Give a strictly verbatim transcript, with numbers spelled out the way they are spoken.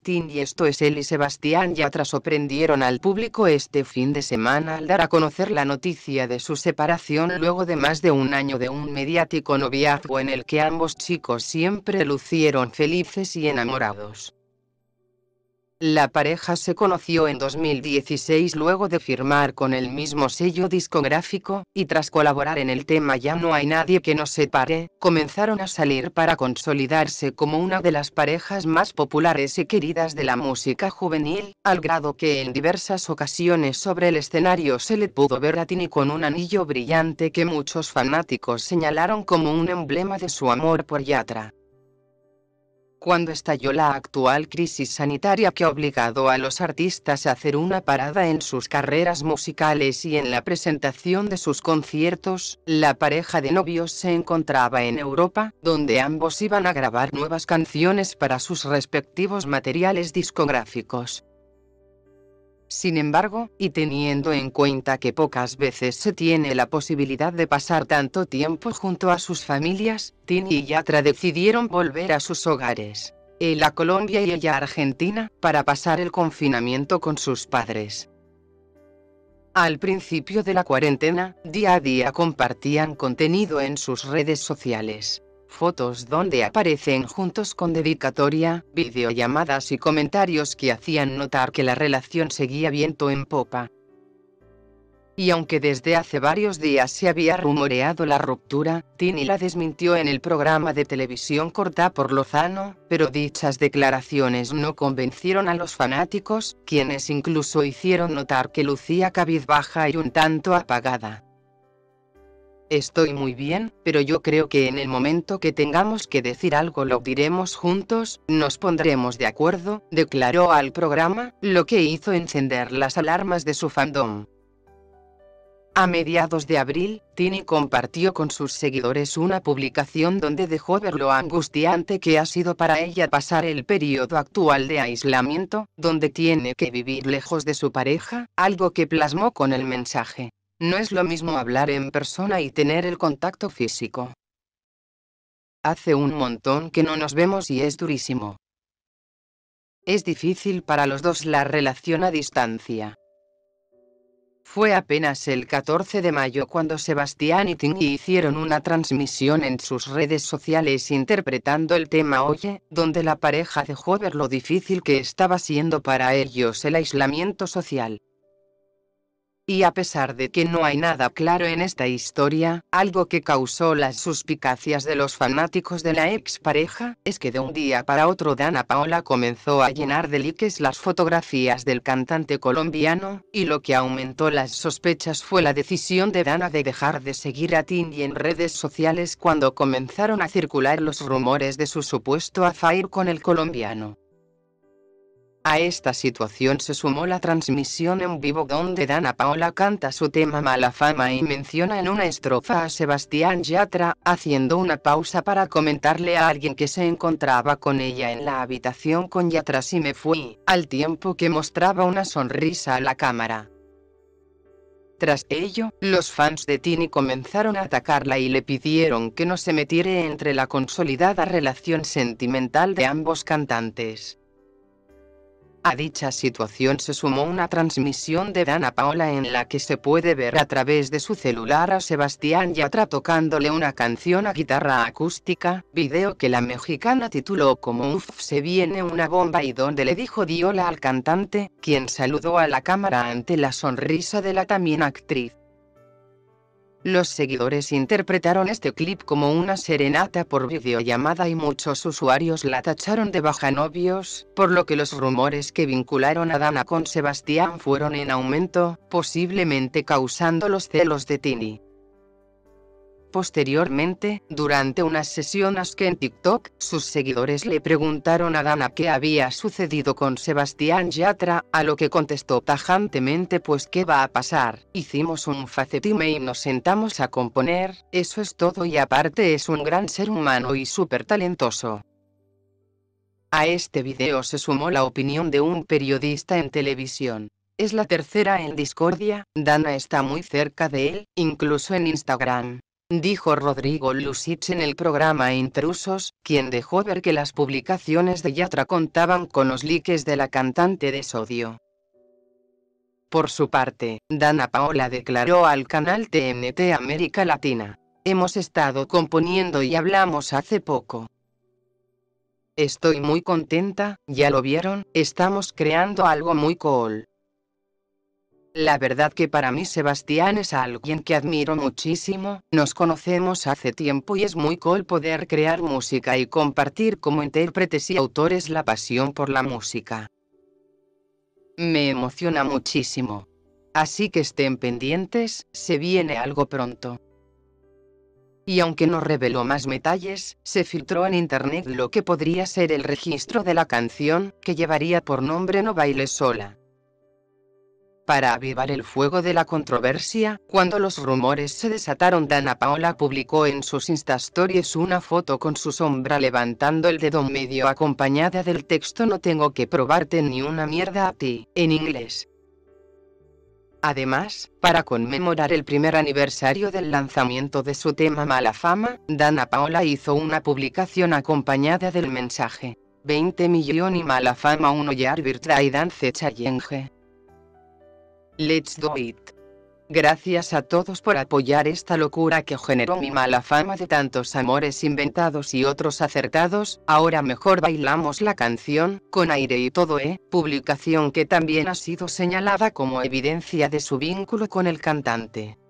Tini, esto es él y Sebastián Yatra sorprendieron al público este fin de semana al dar a conocer la noticia de su separación luego de más de un año de un mediático noviazgo en el que ambos chicos siempre lucieron felices y enamorados. La pareja se conoció en dos mil dieciséis luego de firmar con el mismo sello discográfico, y tras colaborar en el tema Ya no hay nadie que nos separe, comenzaron a salir para consolidarse como una de las parejas más populares y queridas de la música juvenil, al grado que en diversas ocasiones sobre el escenario se le pudo ver a Tini con un anillo brillante que muchos fanáticos señalaron como un emblema de su amor por Yatra. Cuando estalló la actual crisis sanitaria que ha obligado a los artistas a hacer una parada en sus carreras musicales y en la presentación de sus conciertos, la pareja de novios se encontraba en Europa, donde ambos iban a grabar nuevas canciones para sus respectivos materiales discográficos. Sin embargo, y teniendo en cuenta que pocas veces se tiene la posibilidad de pasar tanto tiempo junto a sus familias, Tini y Yatra decidieron volver a sus hogares, él a Colombia y ella a Argentina, para pasar el confinamiento con sus padres. Al principio de la cuarentena, día a día compartían contenido en sus redes sociales. Fotos donde aparecen juntos con dedicatoria, videollamadas y comentarios que hacían notar que la relación seguía viento en popa. Y aunque desde hace varios días se había rumoreado la ruptura, Tini la desmintió en el programa de televisión Corta por Lozano, pero dichas declaraciones no convencieron a los fanáticos, quienes incluso hicieron notar que lucía cabizbaja y un tanto apagada. Estoy muy bien, pero yo creo que en el momento que tengamos que decir algo lo diremos juntos, nos pondremos de acuerdo, declaró al programa, lo que hizo encender las alarmas de su fandom. A mediados de abril, Tini compartió con sus seguidores una publicación donde dejó ver lo angustiante que ha sido para ella pasar el periodo actual de aislamiento, donde tiene que vivir lejos de su pareja, algo que plasmó con el mensaje: no es lo mismo hablar en persona y tener el contacto físico. Hace un montón que no nos vemos y es durísimo. Es difícil para los dos la relación a distancia. Fue apenas el catorce de mayo cuando Sebastián y Tini hicieron una transmisión en sus redes sociales interpretando el tema Oye, donde la pareja dejó ver lo difícil que estaba siendo para ellos el aislamiento social. Y a pesar de que no hay nada claro en esta historia, algo que causó las suspicacias de los fanáticos de la expareja, es que de un día para otro Danna Paola comenzó a llenar de likes las fotografías del cantante colombiano, y lo que aumentó las sospechas fue la decisión de Danna de dejar de seguir a Tini en redes sociales cuando comenzaron a circular los rumores de su supuesto affair con el colombiano. A esta situación se sumó la transmisión en vivo donde Danna Paola canta su tema Mala Fama y menciona en una estrofa a Sebastián Yatra, haciendo una pausa para comentarle a alguien que se encontraba con ella en la habitación con Yatra: si me fui, al tiempo que mostraba una sonrisa a la cámara. Tras ello, los fans de Tini comenzaron a atacarla y le pidieron que no se metiera entre la consolidada relación sentimental de ambos cantantes. A dicha situación se sumó una transmisión de Danna Paola en la que se puede ver a través de su celular a Sebastián Yatra tocándole una canción a guitarra acústica, video que la mexicana tituló como Uf, se viene una bomba, y donde le dijo di hola al cantante, quien saludó a la cámara ante la sonrisa de la también actriz. Los seguidores interpretaron este clip como una serenata por videollamada y muchos usuarios la tacharon de bajanovios, por lo que los rumores que vincularon a Danna con Sebastián fueron en aumento, posiblemente causando los celos de Tini. Posteriormente, durante unas sesiones que en TikTok, sus seguidores le preguntaron a Danna qué había sucedido con Sebastián Yatra, a lo que contestó tajantemente: pues qué va a pasar, hicimos un facetime y nos sentamos a componer, eso es todo, y aparte es un gran ser humano y súper talentoso. A este video se sumó la opinión de un periodista en televisión. Es la tercera en discordia, Danna está muy cerca de él, incluso en Instagram. dijo Rodrigo Lusich en el programa Intrusos, quien dejó ver que las publicaciones de Yatra contaban con los likes de la cantante de Sodio. Por su parte, Dana Paola declaró al canal T N T América Latina: "Hemos estado componiendo y hablamos hace poco. Estoy muy contenta, ya lo vieron, estamos creando algo muy cool. La verdad que para mí Sebastián es alguien que admiro muchísimo, nos conocemos hace tiempo y es muy cool poder crear música y compartir como intérpretes y autores la pasión por la música. Me emociona muchísimo. Así que estén pendientes, se viene algo pronto". Y aunque no reveló más detalles, se filtró en internet lo que podría ser el registro de la canción, que llevaría por nombre No bailes sola. Para avivar el fuego de la controversia, cuando los rumores se desataron, Dana Paola publicó en sus Instastories una foto con su sombra levantando el dedo medio acompañada del texto "No tengo que probarte ni una mierda a ti", en inglés. Además, para conmemorar el primer aniversario del lanzamiento de su tema Mala Fama, Dana Paola hizo una publicación acompañada del mensaje: veinte millón y Mala Fama uno Year Birthday Dance Challenge. Let's do it. Gracias a todos por apoyar esta locura que generó mi Mala Fama de tantos amores inventados y otros acertados. Ahora mejor bailamos la canción, con aire y todo, ¿eh? Publicación que también ha sido señalada como evidencia de su vínculo con el cantante.